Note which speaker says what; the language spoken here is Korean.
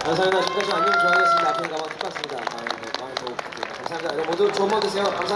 Speaker 1: 감사합니다. 지금까지 안녕 좋아하겠습니다. 앞에 가만 특봤습니다. 감사합니다. 여러분 모두 좋은 밤 되세요. 감사합니다.